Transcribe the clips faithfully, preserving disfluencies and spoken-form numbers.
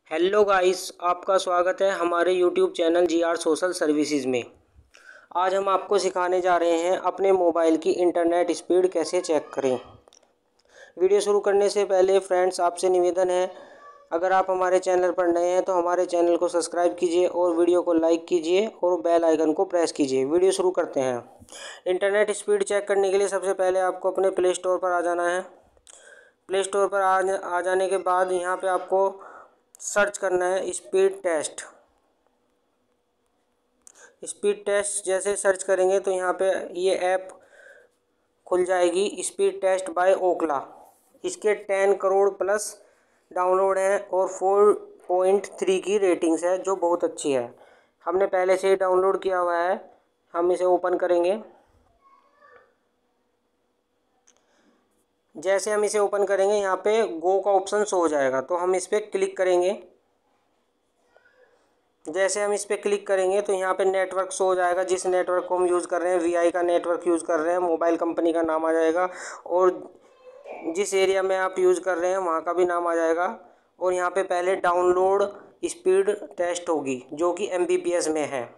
Hello guys, आपका स्वागत है हमारे YouTube channel G R social services में। आज हम आपको सिखाने जा रहे हैं अपने मोबाइल की इंटरनेट स्पीड कैसे चेक करें। वीडियो शुरू करने से पहले फ्रेंड्स आपसे निवेदन है, अगर आप हमारे चैनल पर नए हैं तो हमारे चैनल को सब्सक्राइब कीजिए और वीडियो को लाइक कीजिए और बेल आइकन को प्रेस कीजिए। वीडियो शुरू करते हैं। इंटरनेट स्पीड चेक करने के लिए सबसे पहले आपको अपने प्ले स्टोर पर आ जाना है। प्ले स्टोर पर आ आ जाने के बाद यहाँ पे आपको सर्च करना है स्पीड टेस्ट। स्पीड टेस्ट जैसे सर्च करेंगे तो यहाँ पे ये ऐप खुल जाएगी, स्पीड टेस्ट बाय ओखला। इसके टेन करोड़ प्लस डाउनलोड है और फोर पॉइंट थ्री की रेटिंग्स है, जो बहुत अच्छी है। हमने पहले से ही डाउनलोड किया हुआ है। हम इसे ओपन करेंगे। जैसे हम इसे ओपन करेंगे यहाँ पे गो का ऑप्शन शो हो जाएगा, तो हम इस पर क्लिक करेंगे। जैसे हम इस पर क्लिक करेंगे तो यहाँ पे नेटवर्क शो हो जाएगा, जिस नेटवर्क को हम यूज़ कर रहे हैं, वीआई का नेटवर्क यूज़ कर रहे हैं, मोबाइल कंपनी का नाम आ जाएगा और जिस एरिया में आप यूज़ कर रहे हैं वहाँ का भी नाम आ जाएगा। और यहाँ पे पहले डाउनलोड स्पीड टेस्ट होगी, जो कि एम बी पी एस में है।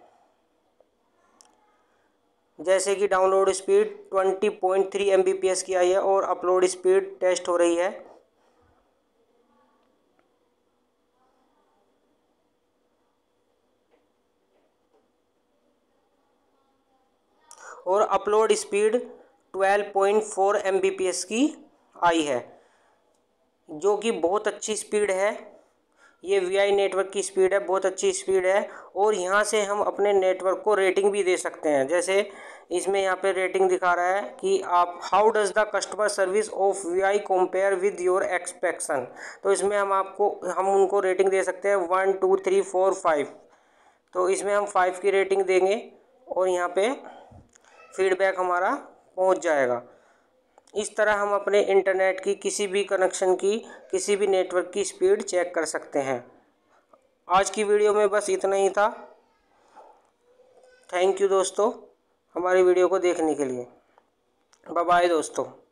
जैसे कि download speed twenty point three M B P S की आई है और अपलोड स्पीड टेस्ट हो रही है। और upload speed twelve point four M B P S की आई है, जो कि बहुत अच्छी स्पीड है। ये वी आई नेटवर्क की स्पीड है, बहुत अच्छी स्पीड है। और यहाँ से हम अपने नेटवर्क को रेटिंग भी दे सकते हैं। जैसे इसमें यहाँ पे रेटिंग दिखा रहा है कि आप how does the customer service of V I compare with your expectation. तो इसमें हम आपको हम उनको रेटिंग दे सकते हैं one two three four five. तो इसमें हम फाइव की रेटिंग देंगे और यहाँ पे फीडबैक हमारा पहुंच जाएगा। इस तरह हम अपने इंटरनेट की किसी भी कनेक्शन की, किसी भी नेटवर्क की स्पीड चेक कर सकते हैं। आज की वीडियो में बस इतना ही था। थैंक यू दोस्तों, हमारी वीडियो को देखने के लिए। बाय बाय दोस्तों।